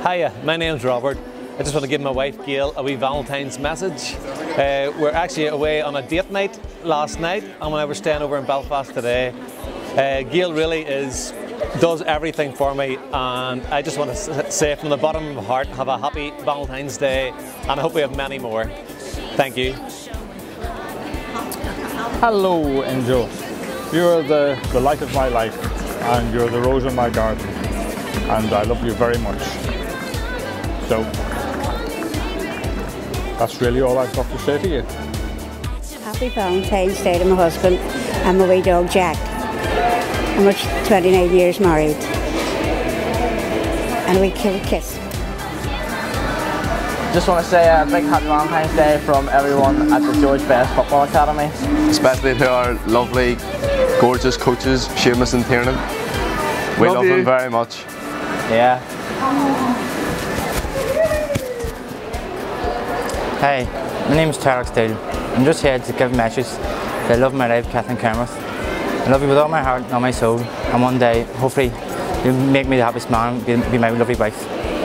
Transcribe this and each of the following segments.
Hiya, my name's Robert. I just want to give my wife Gail a wee Valentine's message. We're actually away on a date night last night, and when I was staying over in Belfast today, Gail really does everything for me, and I just want to say from the bottom of my heart, have a happy Valentine's Day, and I hope we have many more. Thank you. Hello, Angel. You're the light of my life, and you're the rose in my garden, and I love you very much. So, that's really all I've got to say to you. Happy Valentine's Day to my husband and my wee dog Jack. And we're 29 years married. And we kiss. Just want to say a big happy Valentine's Day from everyone at the George Best Football Academy. Especially to our lovely, gorgeous coaches, Seamus and Tiernan. We love them very much. Yeah. Hi, my name is Tarek Steele. I'm just here to give a message that I love my life, Kathleen Kermit. I love you with all my heart and all my soul, and one day, hopefully, you'll make me the happiest man and be my lovely wife.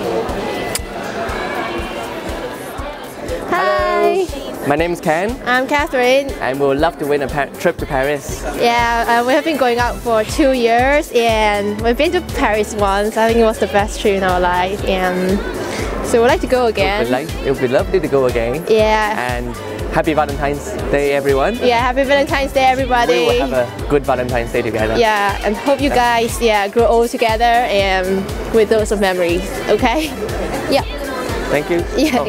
Hi! My name is Ken. I'm Catherine. And we would love to win a trip to Paris. Yeah, we have been going out for 2 years, and we've been to Paris once. I think it was the best trip in our life, and so we'd like to go again. It would be lovely to go again. Yeah. And happy Valentine's Day, everyone. Yeah, happy Valentine's Day, everybody. We will have a good Valentine's Day together. Yeah, and hope you guys grow old together and with lots of memories, okay? Yeah. Thank you. Yeah.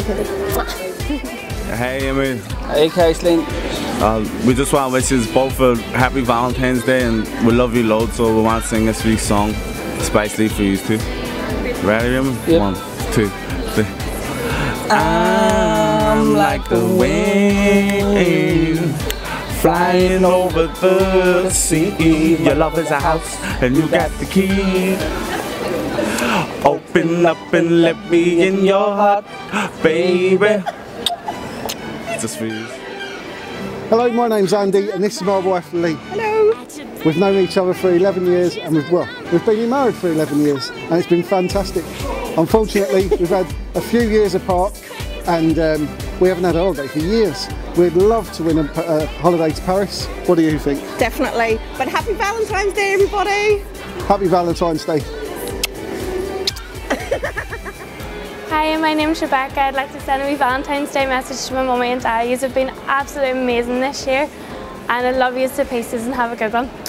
Hey, Emily. Hey, Caitlin. We just want to wish you both a happy Valentine's Day, and we love you loads, so we want to sing a sweet song, especially for you two. Ready, Emily? Yep. 1, 2, 3. I'm like the wind, flying over the sea. Your love is a house, and you got the key. Open up and let me in your heart, baby. Just for you. Hello, my name's Andy, and this is my wife Lee. Hello. We've known each other for 11 years, and we've been married for 11 years, and it's been fantastic. Unfortunately, we've had a few years apart, and we haven't had a holiday for years. We'd love to win a holiday to Paris. What do you think? Definitely. But happy Valentine's Day, everybody. Happy Valentine's Day. Hi, my name's Rebecca. I'd like to send a wee Valentine's Day message to my mummy and dad. You've been absolutely amazing this year, and I love you to pieces, and have a good one.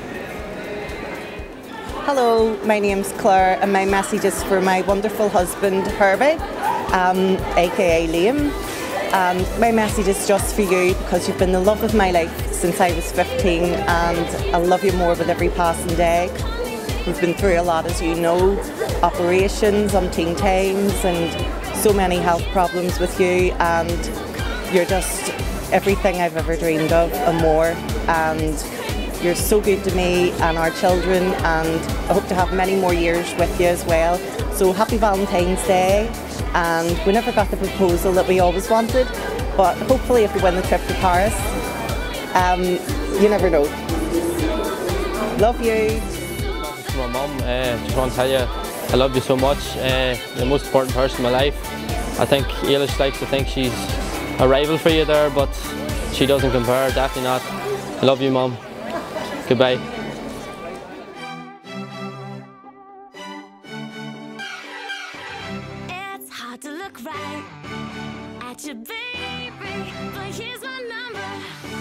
Hello, my name's Claire, and my message is for my wonderful husband Herbie, aka Liam. My message is just for you because you've been the love of my life since I was 15, and I love you more with every passing day. We've been through a lot, as you know, operations, umpteen times, and so many health problems with you, and you're just everything I've ever dreamed of and more, and you're so good to me and our children, and I hope to have many more years with you as well. So happy Valentine's Day, and we never got the proposal that we always wanted, but hopefully if we win the trip to Paris, you never know. Love you. To my mum, just want to tell you I love you so much. You're the most important person in my life. I think Eilish likes to think she's a rival for you there, but she doesn't compare, definitely not. I love you, Mum. Goodbye. It's hard to look right at your baby, but here's my number.